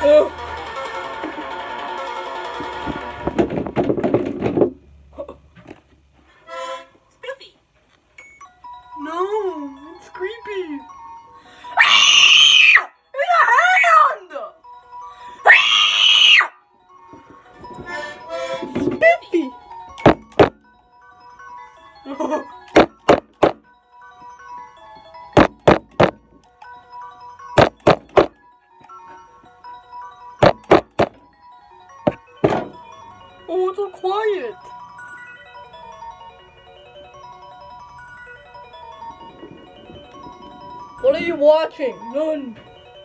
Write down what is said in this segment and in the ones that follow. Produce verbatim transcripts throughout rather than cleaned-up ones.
Spiffy. No, it's creepy. In a hand! Spiffy. Oh, it's so quiet. What are you watching? None.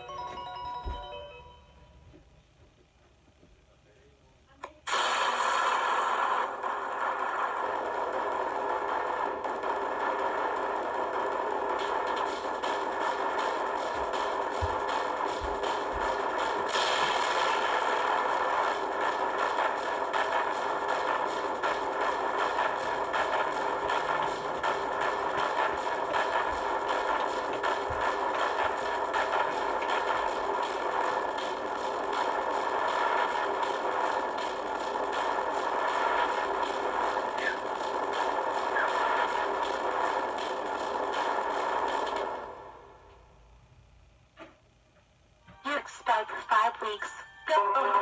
You expelled for five weeks. Go.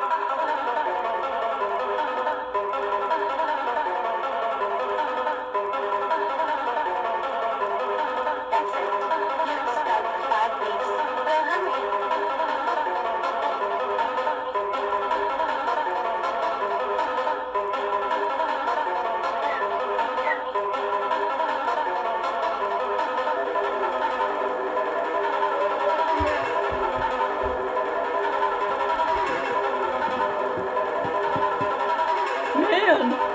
That's it. You expelled for five weeks. Go hungry. Man.